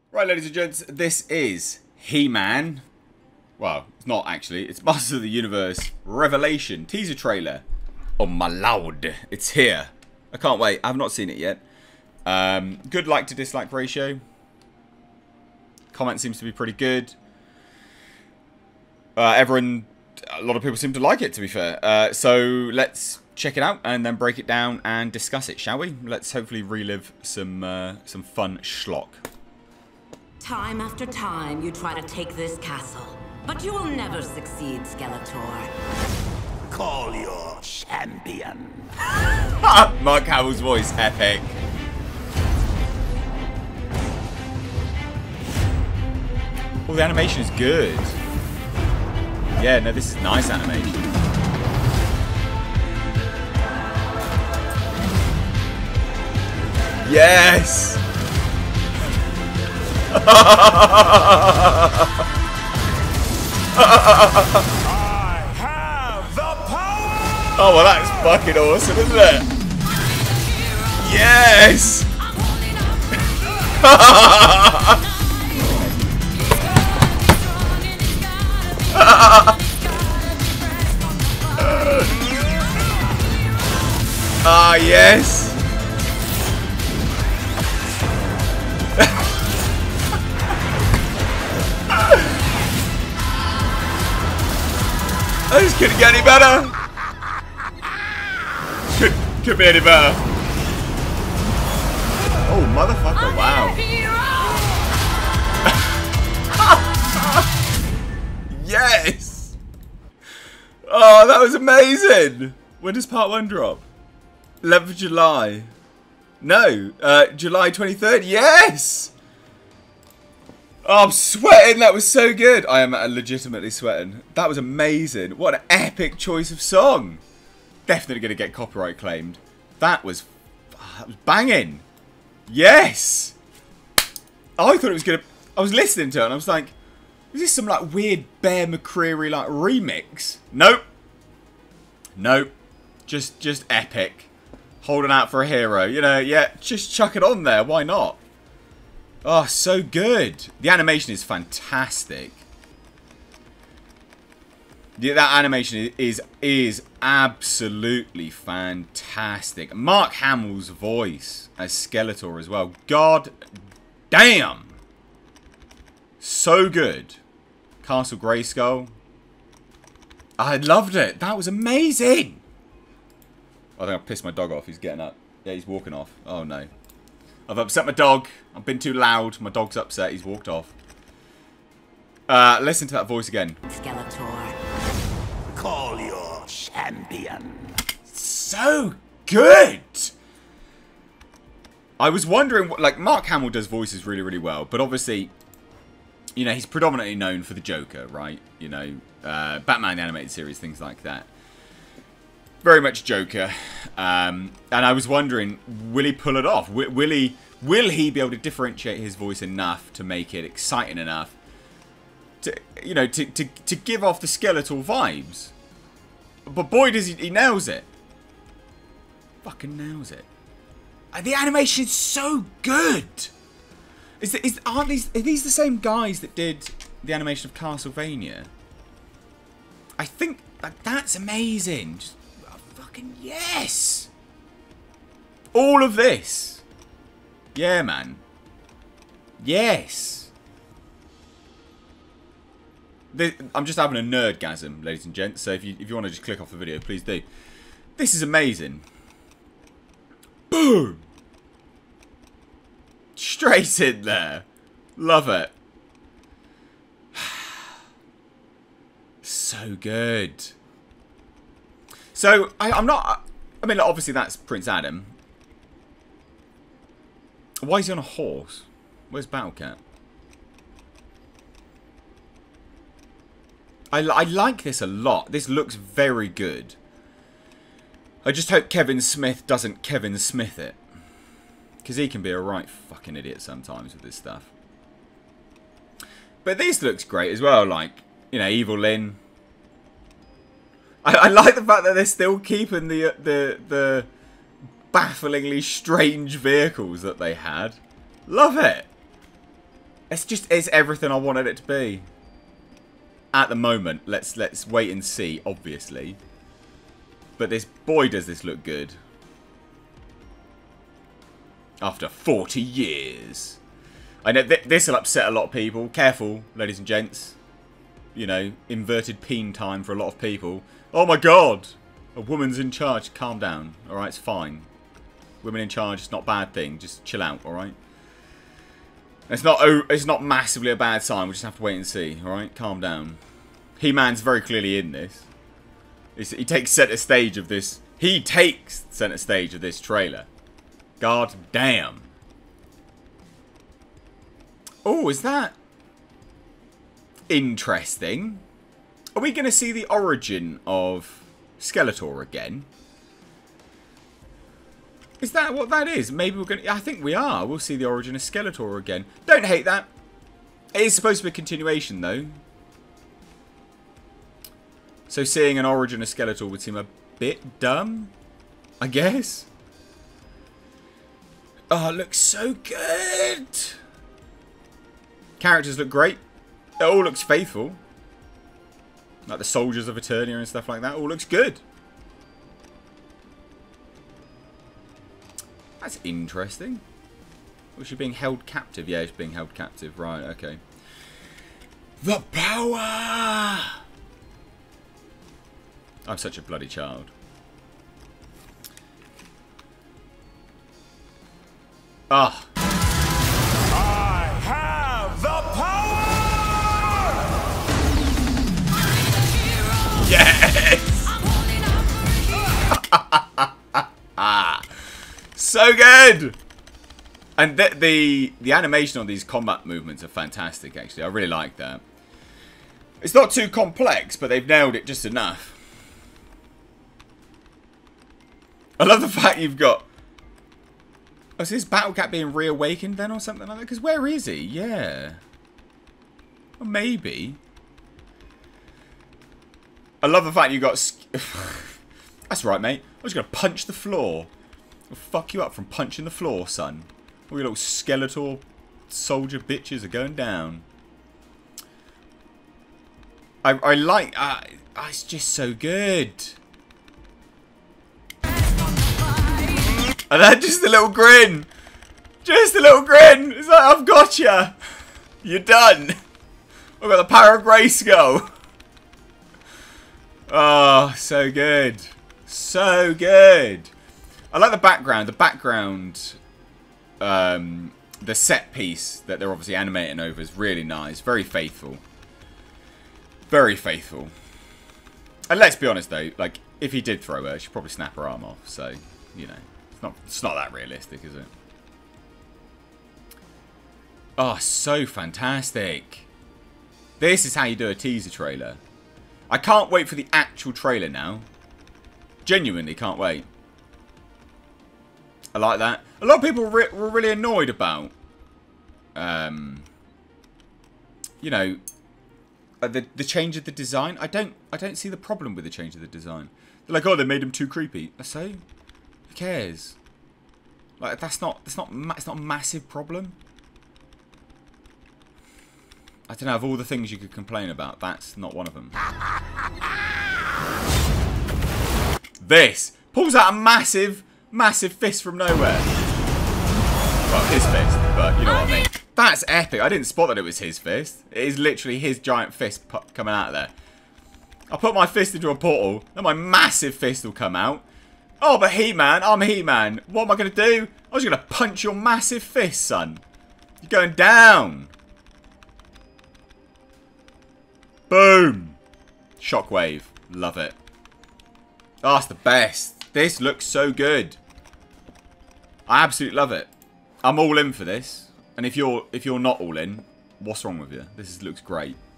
Right, ladies and gents, this is He-Man. Well, it's not actually. It's Masters of the Universe Revelation teaser trailer. Oh my lord, it's here. I can't wait. I have not seen it yet. Good like to dislike ratio. Comment seems to be pretty good. A lot of people seem to like it, to be fair. So let's check it out and then break it down and discuss it, shall we? Let's hopefully relive some fun schlock. Time after time, you try to take this castle, but you will never succeed, Skeletor. Call your champion. Mark Hamill's voice, epic. Oh, the animation is good. Yeah, no, this is nice animation. Yes! I have the power! Oh, well, that's fucking awesome, isn't it? Yes! Ah, yes! This couldn't get any better. Could be any better. Oh, motherfucker, wow. Yes! Oh, that was amazing. When does part 1 drop? 11th of July. No, July 23rd. Yes! Oh, I'm sweating. That was so good. I am legitimately sweating. That was amazing. What an epic choice of song. Definitely going to get copyright claimed. That was banging. Yes. I thought it was going to... I was listening to it and I was like, is this some like weird Bear McCreary like remix? Nope. Nope. Just epic. Holding out for a hero. You know, yeah, just chuck it on there. Why not? Oh, so good. The animation is fantastic. Yeah, that animation is absolutely fantastic. Mark Hamill's voice as Skeletor as well. God damn. So good. Castle Grayskull. I loved it. That was amazing. I think I pissed my dog off. He's getting up. Yeah, he's walking off. Oh, no. I've upset my dog. I've been too loud. My dog's upset. He's walked off. Listen to that voice again. Skeletor. Call your champion. So good. I was wondering, like, Mark Hamill does voices really, really well, but obviously, you know, he's predominantly known for the Joker, right? You know, Batman the Animated Series, things like that. Very much Joker. And I was wondering, will he pull it off? Will he be able to differentiate his voice enough to make it exciting enough to, you know, to give off the Skeletor vibes? But boy, does he nails it. Fucking nails it. And the animation is so good. Are these the same guys that did the animation of Castlevania? I think that's amazing. Just, fucking yes. All of this. Yeah, man. Yes. I'm just having a nerdgasm, ladies and gents. So if you want to just click off the video, please do. This is amazing. Boom. Straight in there. Love it. So good. So I'm not. I mean, obviously that's Prince Adam. Why is he on a horse? Where's Battlecat? I like this a lot. This looks very good. I just hope Kevin Smith doesn't Kevin Smith it. Because he can be a right fucking idiot sometimes with this stuff. But this looks great as well. Like, you know, Evil Lyn. I like the fact that they're still keeping the bafflingly strange vehicles that they had. Love it. It's everything I wanted it to be. At the moment, let's wait and see, obviously. But boy does this look good. After 40 years. I know this will upset a lot of people. Careful, ladies and gents. You know, inverted peen time for a lot of people. Oh my god! A woman's in charge. Calm down. Alright, it's fine. Women in charge, it's not a bad thing. Just chill out, alright? It's not massively a bad sign. We just have to wait and see, alright? Calm down. He-Man's very clearly in this. He takes center stage of this. He takes center stage of this trailer. God damn. Oh, is that interesting? Are we going to see the origin of Skeletor again? Is that what that is? Maybe we're going to... I think we are. We'll see the origin of Skeletor again. Don't hate that. It is supposed to be a continuation, though. So seeing an origin of Skeletor would seem a bit dumb, I guess. Oh, it looks so good. Characters look great. It all looks faithful. Like the soldiers of Eternia and stuff like that. All looks good. That's interesting. Was she being held captive? Yeah, she's being held captive. Right, okay. The power! I'm such a bloody child. Ah. I have the power! Yes! So good! And the animation on these combat movements are fantastic, actually. I really like that. It's not too complex, but they've nailed it just enough. I love the fact you've got... Oh, is his Battle Cat being reawakened then or something like that? Because where is he? Yeah. Or maybe. I love the fact you got... That's right, mate. I was going to punch the floor. I'll fuck you up from punching the floor, son. All your little Skeletor soldier bitches are going down. I like... it's just so good. And then just a little grin. Just a little grin. It's like, I've got you. You're done. I've got the power of Grayskull. Oh, so good. So good. I like the background. The background, the set piece that they're obviously animating over is really nice. Very faithful. Very faithful. And let's be honest though, like, if he did throw her, she'd probably snap her arm off. So, you know. It's not that realistic, is it? Oh, so fantastic. This is how you do a teaser trailer. I can't wait for the actual trailer now. Genuinely can't wait. I like that. A lot of people were really annoyed about, you know, the change of the design. I don't see the problem with the change of the design. They're like, oh, they made him too creepy. So, who cares? Like, it's not a massive problem. I don't know, of all the things you could complain about, that's not one of them. This pulls out a massive fist from nowhere. Well, his fist, but you know what I mean. That's epic. I didn't spot that it was his fist. It is literally his giant fist coming out of there. I'll put my fist into a portal, then my massive fist will come out. Oh, but He-Man, I'm He-Man. What am I going to do? I was going to punch your massive fist, son. You're going down. Boom. Shockwave. Love it. Oh, it's the best. This looks so good. I absolutely love it. I'm all in for this. And if you're not all in, what's wrong with you? Looks great.